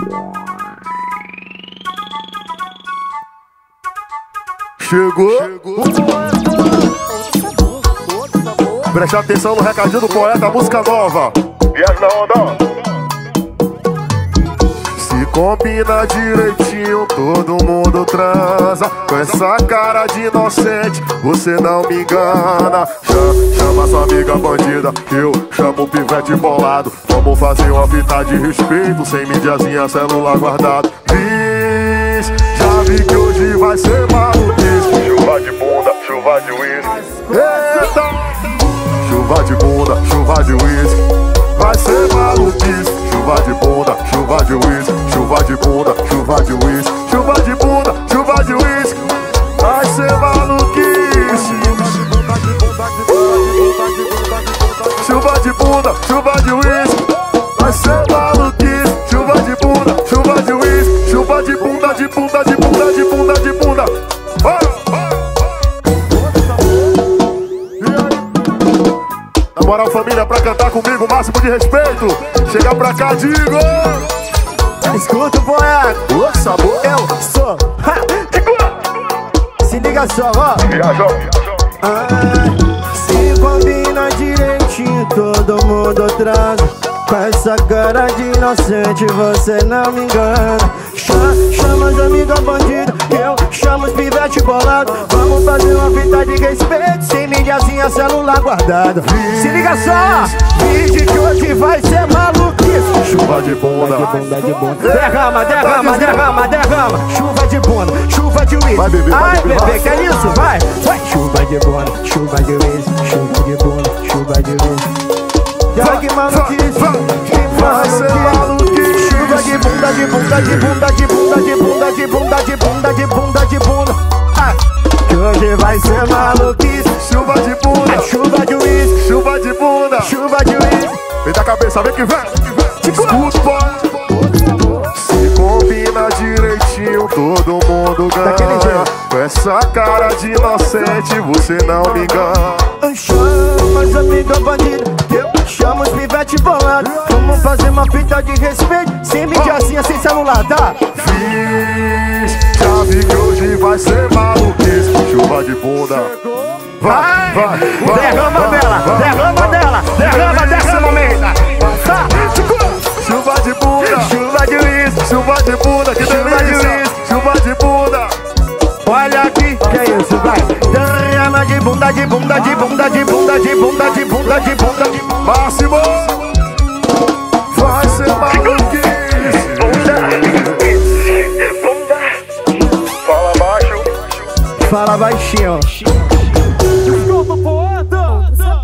Chegou. Preste atenção no recadinho do poeta, música nova. Viagem na onda. Se combina direitinho, todo mundo transa. Com essa cara de inocente, você não me engana. Chama sua amiga bandida, eu chamo o pivete bolado. Vamos fazer uma fita de respeito, sem mídiazinha, celular guardado. Diz, já vi que hoje vai ser maluquice. Chuva de bunda, chuva de uísque. Eita! Chuva de bunda, chuva de uísque. Vai ser maluquice. Chuva de bunda, chuva de uísque. Chuva de bunda, chuva de uísque. Chuva de bunda, chuva de uísque. Vai ser maluquice. Chuva de bunda, chuva de uísque. Vai ser maluquice. Chuva de bunda, chuva de uísque. Chuva de bunda, de bunda, de bunda, de bunda, de bunda. Na moral, família, pra cantar comigo, máximo de respeito. Chega pra cá, digo. Escuta o poeta, o sabor eu sou. Se liga só, ó. Viajou. Se combina direitinho, todo mundo transa. Com essa cara de inocente, você não me engana. Chama as amigas bandidas, eu chamo os pivete bolado. Vamos fazer uma fita de respeito, sem mídiazinha, celular guardado. Se liga só, vídeo que hoje vai ser maluquice. Chuva de bunda, de bunda, de bunda. Derrama, derrama, derrama, derrama. Chuva de bunda, chuva de uísque. Vai, bebê, vai, ai, bebê, bebê, que é isso? Vai, vai. Chuva de bunda, chuva de uísque. Chuva de bunda, chuva de uísque. Já que maluquice, vai ser maluquice. Chuva de bunda, de bunda, de bunda, de bunda, de bunda, de bunda, de bunda, de bunda, de bunda. Que hoje vai ser maluquice. Chuva de bunda, chuva de uísque. chuva de bunda, chuva de uísque. vem da cabeça, vem que vem. Escuta. Se combina direitinho, todo mundo Daquele ganha. jeito. Com essa cara de inocente, você não me engana. Chama as amigas bandidas, eu chamo os pivete bolado. Vamos fazer uma fita de respeito, sem mídiazinha, sem celular, tá? Fiz, já vi que hoje vai ser maluquice. Chuva de bunda. Vai, vai, vai. Derrama vai, dela, vai, derrama vai. dela, derrama, derrama, menina. Tá? Chuva de bunda, Chuva de uísque, chuva de bunda, que Chuva de delícia. uísque. Chuva de bunda. olha aqui, que é isso, vai. Derrama de bunda, de bunda, de bunda, de bunda, de bunda, de bunda, de bunda, de bunda. Máximo. Vai ser maluquice. Fala baixo. Fala baixinho. Desculpa, poeta.